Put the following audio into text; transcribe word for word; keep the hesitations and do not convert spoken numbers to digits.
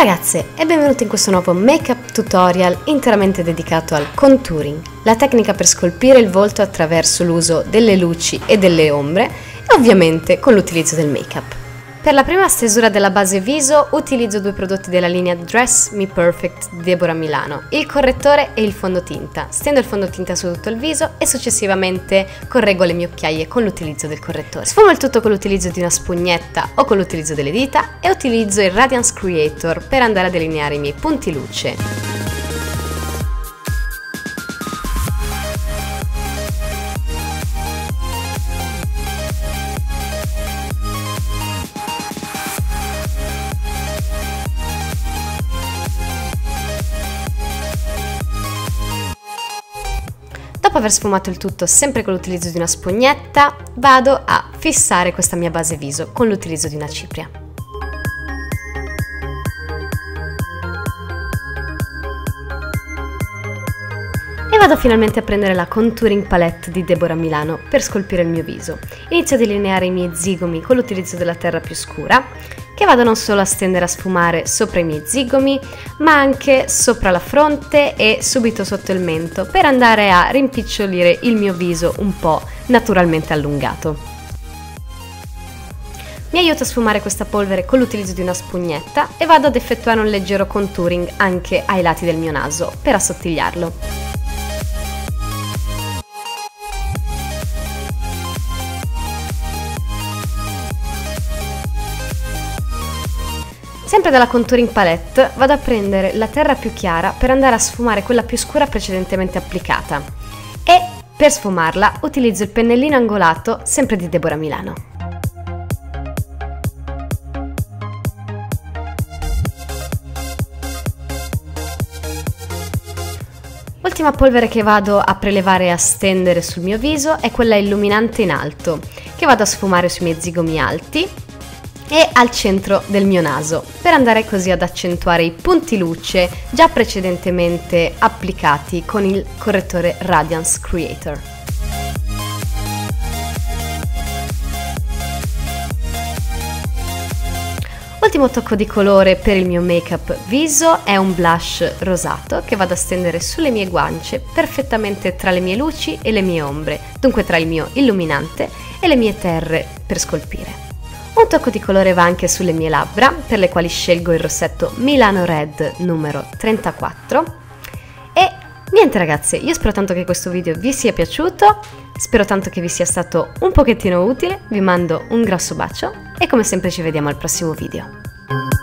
ragazze e benvenuti in questo nuovo make-up tutorial interamente dedicato al contouring, la tecnica per scolpire il volto attraverso l'uso delle luci e delle ombre e ovviamente con l'utilizzo del make-up. Per la prima stesura della base viso utilizzo due prodotti della linea Dress Me Perfect di Deborah Milano, il correttore e il fondotinta. Stendo il fondotinta su tutto il viso e successivamente correggo le mie occhiaie con l'utilizzo del correttore. Sfumo il tutto con l'utilizzo di una spugnetta o con l'utilizzo delle dita e utilizzo il Radiance Creator per andare a delineare i miei punti luce. Dopo aver sfumato il tutto sempre con l'utilizzo di una spugnetta, vado a fissare questa mia base viso con l'utilizzo di una cipria. E vado finalmente a prendere la Contouring Palette di Deborah Milano per scolpire il mio viso. Inizio a delineare i miei zigomi con l'utilizzo della terra più scura, che vado non solo a stendere a sfumare sopra i miei zigomi, ma anche sopra la fronte e subito sotto il mento, per andare a rimpicciolire il mio viso un po' naturalmente allungato. Mi aiuto a sfumare questa polvere con l'utilizzo di una spugnetta e vado ad effettuare un leggero contouring anche ai lati del mio naso per assottigliarlo. Sempre dalla Contouring Palette vado a prendere la terra più chiara per andare a sfumare quella più scura precedentemente applicata e per sfumarla utilizzo il pennellino angolato sempre di Deborah Milano. L'ultima polvere che vado a prelevare e a stendere sul mio viso è quella illuminante in alto, che vado a sfumare sui miei zigomi alti e al centro del mio naso, per andare così ad accentuare i punti luce già precedentemente applicati con il correttore Radiance Creator. Ultimo tocco di colore per il mio make-up viso è un blush rosato che vado a stendere sulle mie guance perfettamente tra le mie luci e le mie ombre, dunque tra il mio illuminante e le mie terre per scolpire. Un tocco di colore va anche sulle mie labbra, per le quali scelgo il rossetto Milano Red numero trentaquattro. E niente ragazze, io spero tanto che questo video vi sia piaciuto, spero tanto che vi sia stato un pochettino utile, vi mando un grosso bacio e come sempre ci vediamo al prossimo video.